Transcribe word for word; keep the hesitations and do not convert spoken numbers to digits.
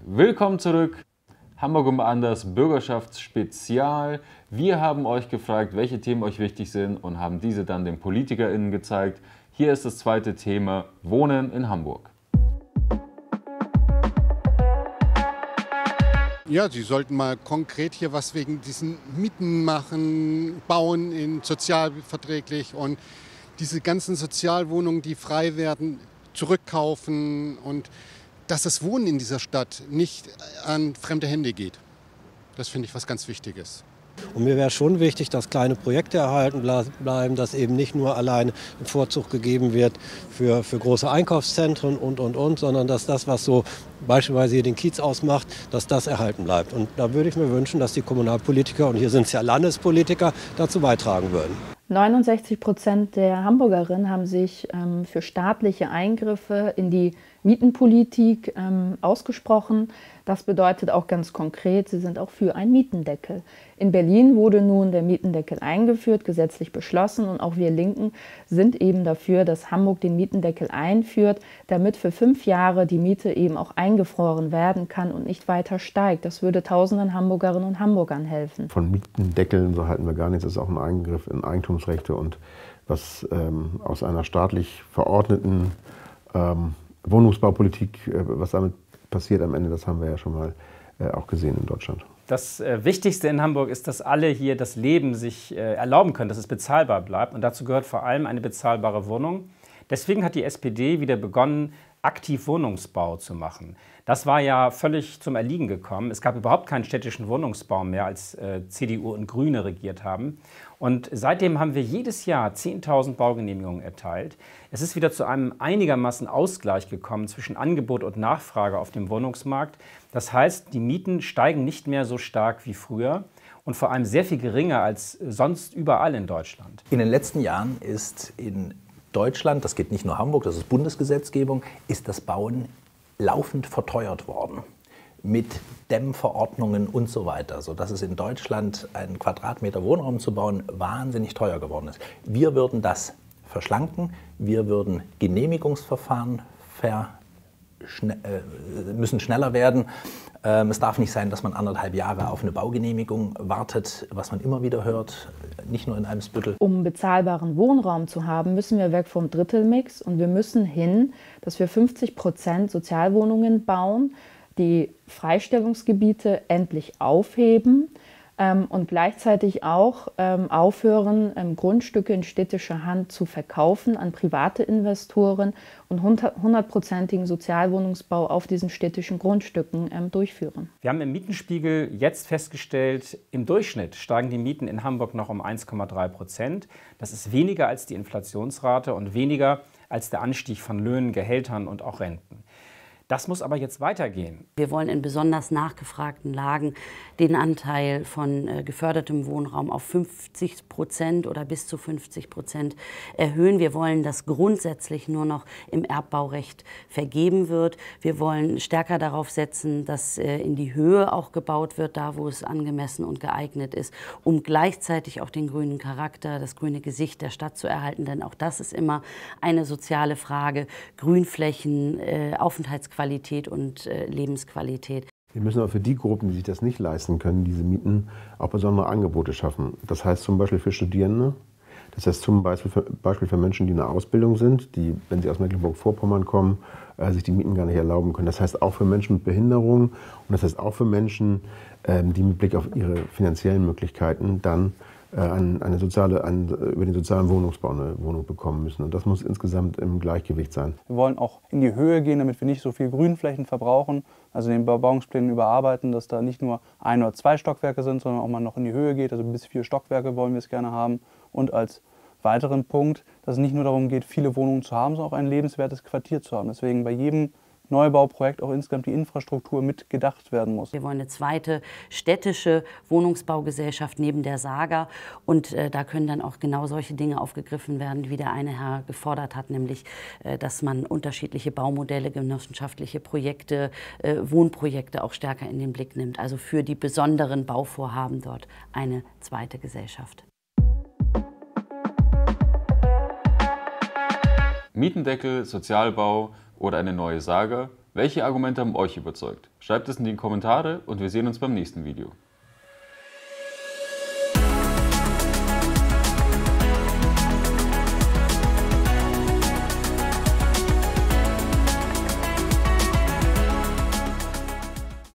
Willkommen zurück. Hamburg um anders, Bürgerschaftsspezial. Wir haben euch gefragt, welche Themen euch wichtig sind und haben diese dann den PolitikerInnen gezeigt. Hier ist das zweite Thema: Wohnen in Hamburg. Ja, Sie sollten mal konkret hier was wegen diesen Mieten machen, bauen in sozialverträglich und diese ganzen Sozialwohnungen, die frei werden, zurückkaufen und dass das Wohnen in dieser Stadt nicht an fremde Hände geht. Das finde ich was ganz Wichtiges. Und mir wäre schon wichtig, dass kleine Projekte erhalten bleiben, dass eben nicht nur allein ein Vorzug gegeben wird für, für große Einkaufszentren und, und, und, sondern dass das, was so beispielsweise hier den Kiez ausmacht, dass das erhalten bleibt. Und da würde ich mir wünschen, dass die Kommunalpolitiker, und hier sind es ja Landespolitiker, dazu beitragen würden. neunundsechzig Prozent der Hamburgerinnen haben sich ähm, für staatliche Eingriffe in die Mietenpolitik ähm, ausgesprochen. Das bedeutet auch ganz konkret, sie sind auch für einen Mietendeckel. In Berlin wurde nun der Mietendeckel eingeführt, gesetzlich beschlossen, und auch wir Linken sind eben dafür, dass Hamburg den Mietendeckel einführt, damit für fünf Jahre die Miete eben auch eingefroren werden kann und nicht weiter steigt. Das würde tausenden Hamburgerinnen und Hamburgern helfen. Von Mietendeckeln, so halten wir gar nichts, das ist auch ein Eingriff in Eigentumsrechte und was ähm, aus einer staatlich verordneten ähm, Wohnungsbaupolitik, äh, was damit passiert am Ende, das haben wir ja schon mal äh, auch gesehen in Deutschland. Das äh, Wichtigste in Hamburg ist, dass alle hier das Leben sich äh, erlauben können, dass es bezahlbar bleibt. Und dazu gehört vor allem eine bezahlbare Wohnung. Deswegen hat die S P D wieder begonnen, aktiv Wohnungsbau zu machen. Das war ja völlig zum Erliegen gekommen. Es gab überhaupt keinen städtischen Wohnungsbau mehr, als äh, C D U und Grüne regiert haben. Und seitdem haben wir jedes Jahr zehntausend Baugenehmigungen erteilt. Es ist wieder zu einem einigermaßen Ausgleich gekommen zwischen Angebot und Nachfrage auf dem Wohnungsmarkt. Das heißt, die Mieten steigen nicht mehr so stark wie früher und vor allem sehr viel geringer als sonst überall in Deutschland. In den letzten Jahren ist in Deutschland, das geht nicht nur Hamburg, das ist Bundesgesetzgebung, ist das Bauen laufend verteuert worden. Mit Dämmverordnungen und so weiter, sodass es in Deutschland einen Quadratmeter Wohnraum zu bauen wahnsinnig teuer geworden ist. Wir würden das verschlanken, wir würden Genehmigungsverfahren ver, schne, äh, müssen schneller werden. Ähm, es darf nicht sein, dass man anderthalb Jahre auf eine Baugenehmigung wartet, was man immer wieder hört, nicht nur in Eimsbüttel. Um bezahlbaren Wohnraum zu haben, müssen wir weg vom Drittelmix und wir müssen hin, dass wir fünfzig Prozent Sozialwohnungen bauen, die Freistellungsgebiete endlich aufheben ähm, und gleichzeitig auch ähm, aufhören, ähm, Grundstücke in städtischer Hand zu verkaufen an private Investoren und hundertprozentigen Sozialwohnungsbau auf diesen städtischen Grundstücken ähm, durchführen. Wir haben im Mietenspiegel jetzt festgestellt, im Durchschnitt steigen die Mieten in Hamburg noch um eins Komma drei Prozent. Das ist weniger als die Inflationsrate und weniger als der Anstieg von Löhnen, Gehältern und auch Renten. Das muss aber jetzt weitergehen. Wir wollen in besonders nachgefragten Lagen den Anteil von äh, gefördertem Wohnraum auf fünfzig Prozent oder bis zu fünfzig Prozent erhöhen. Wir wollen, dass grundsätzlich nur noch im Erbbaurecht vergeben wird. Wir wollen stärker darauf setzen, dass äh, in die Höhe auch gebaut wird, da wo es angemessen und geeignet ist, um gleichzeitig auch den grünen Charakter, das grüne Gesicht der Stadt zu erhalten. Denn auch das ist immer eine soziale Frage. Grünflächen, äh, Aufenthaltsqualität Qualität und äh, Lebensqualität. Wir müssen aber für die Gruppen, die sich das nicht leisten können, diese Mieten, auch besondere Angebote schaffen. Das heißt zum Beispiel für Studierende, das heißt zum Beispiel für, Beispiel für Menschen, die in der Ausbildung sind, die, wenn sie aus Mecklenburg-Vorpommern kommen, äh, sich die Mieten gar nicht erlauben können. Das heißt auch für Menschen mit Behinderung und das heißt auch für Menschen, äh, die mit Blick auf ihre finanziellen Möglichkeiten dann An eine soziale, an, über den sozialen Wohnungsbau eine Wohnung bekommen müssen. Und das muss insgesamt im Gleichgewicht sein. Wir wollen auch in die Höhe gehen, damit wir nicht so viel Grünflächen verbrauchen, also den Bebauungsplänen überarbeiten, dass da nicht nur ein oder zwei Stockwerke sind, sondern auch mal noch in die Höhe geht. Also bis vier Stockwerke wollen wir es gerne haben. Und als weiteren Punkt, dass es nicht nur darum geht, viele Wohnungen zu haben, sondern auch ein lebenswertes Quartier zu haben. Deswegen bei jedem Neubauprojekt auch insgesamt die Infrastruktur mit gedacht werden muss. Wir wollen eine zweite städtische Wohnungsbaugesellschaft neben der Saga und äh, da können dann auch genau solche Dinge aufgegriffen werden, wie der eine Herr gefordert hat, nämlich äh, dass man unterschiedliche Baumodelle, genossenschaftliche Projekte, äh, Wohnprojekte auch stärker in den Blick nimmt. Also für die besonderen Bauvorhaben dort eine zweite Gesellschaft. Mietendeckel, Sozialbau oder eine neue Saga? Welche Argumente haben euch überzeugt? Schreibt es in die Kommentare und wir sehen uns beim nächsten Video.